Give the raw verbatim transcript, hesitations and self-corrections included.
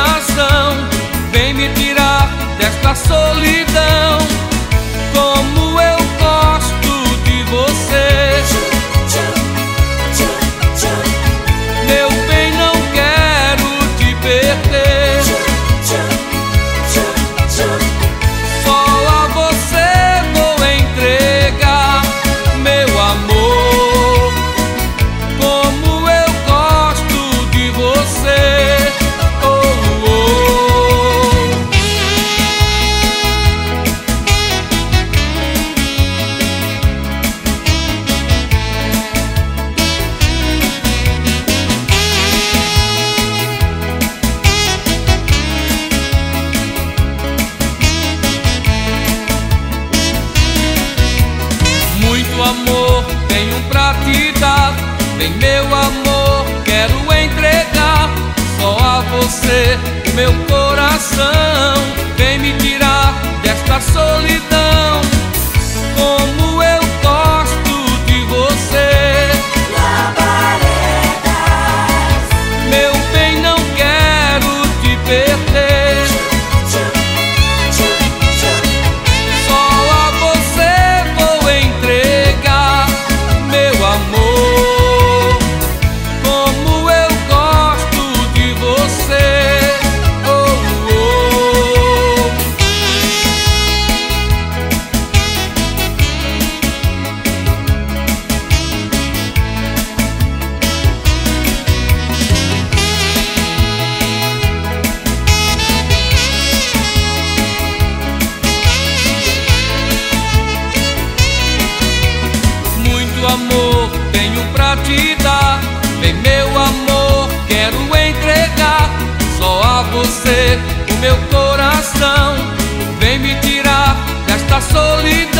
coração, vem me tirar desta solidão. Como eu gosto de você, meu bem, não quero te perder. Só a você vou entregar meu amor. Como eu gosto de você, oh, oh. Muito amor tenho pra te dar, vem meu amor, quero entregar só a você o meu coração, vem me tirar desta solidão. Como eu gosto de você, meu bem, não quero te perder. Só a você vou entregar meu amor. Como eu gosto de você, oh, oh. Muito amor tenho pra te dar, vem meu amor, quero entregar só a você o meu coração, vem me tirar desta solidão.